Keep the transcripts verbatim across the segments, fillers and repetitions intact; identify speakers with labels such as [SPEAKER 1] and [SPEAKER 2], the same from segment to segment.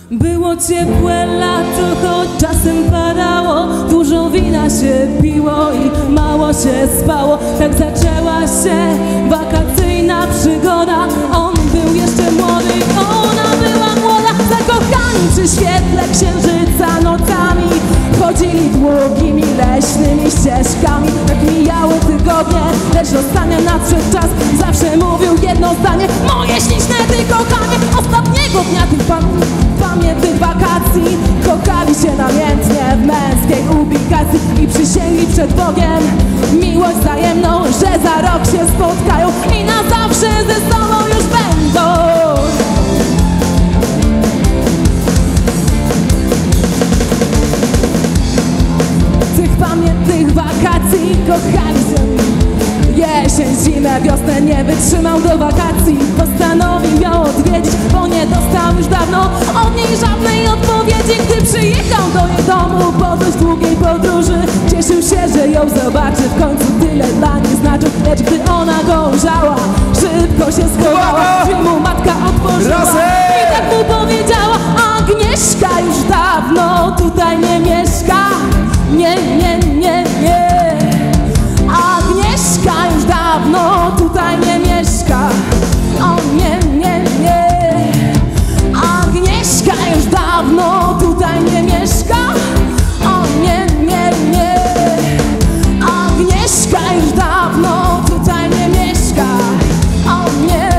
[SPEAKER 1] Było ciepłe lato, choć czasem padało, dużo wina się piło i mało się spało. Tak zaczęła się wakacyjna przygoda. On był jeszcze młody, ona była młoda. Zakochani przy świetle księżyca nocami chodzili długimi leśnymi ścieżkami. Tak mijały tygodnie, lecz ostatnio nadszedł czas. Zawsze mówił jedno zdanie: moje śliczne ty kochanie. Ostatniego dnia tych pan pamiętnych wakacji kochali się namiętnie w męskiej ubikacji i przysięgli przed Bogiem miłość wzajemną, że za rok się spotkają i na zawsze ze sobą już będą. Tych pamiętnych wakacji kochali się. Jesień, zimę, wiosnę nie wytrzymał do wakacji. Postanowił ją odwiedzić, bo nie dostał już dawno od niej żadnej odpowiedzi. Gdy przyjechał do jej domu po dość długiej podróży, cieszył się, że ją zobaczy, w końcu tyle dla niej znaczył. Lecz gdy ona go ujrzała, szybko się schowała. Drzwi mu matka otworzyła i tak mu powiedziała: Agnieszka już dawno tutaj nie mieszka. Nie, nie, nie, nie. Agnieszka już dawno tutaj nie mieszka. O nie, nie, nie. Agnieszka już dawno tutaj nie mieszka. O nie, nie, nie. Agnieszka już dawno tutaj nie mieszka. O nie.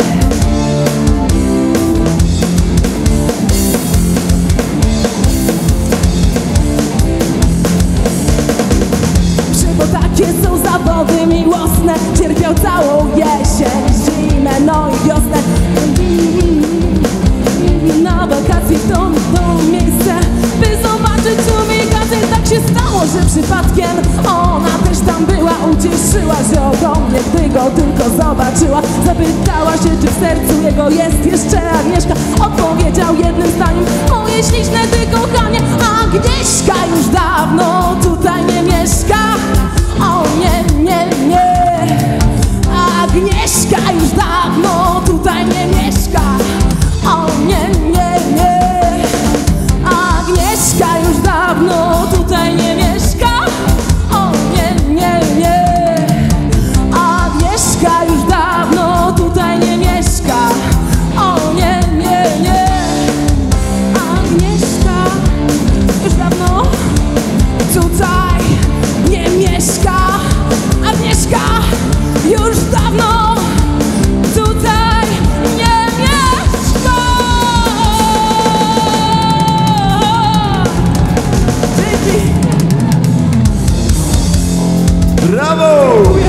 [SPEAKER 1] Bo takie są zawody miłosne. Cierpiał całą jesień, zimę, no i wiosnę. Na wakacje w to, to miejsce, by zobaczyć ubikację. Tak się stało, że przypadkiem ona też tam była. Ucieszyła się ogromnie, gdy go tylko zobaczyła. Zapytała się, czy w sercu jego jest jeszcze Agnieszka. Odpowiedział jednym zdaniem: moje śliczne ty kochanie. Agnieszka już dawno tutaj nie mieszka. O nie, nie, nie. Agnieszka już dawno tutaj nie mieszka. O nie, nie, nie. Agnieszka już dawno tutaj nie mieszka. O nie, nie, nie. Agnieszka już dawno tutaj nie mieszka. O nie, nie, nie. Agnieszka już dawno tutaj nie mieszka. Agnieszka już dawno tutaj nie mieszka.
[SPEAKER 2] Brawo!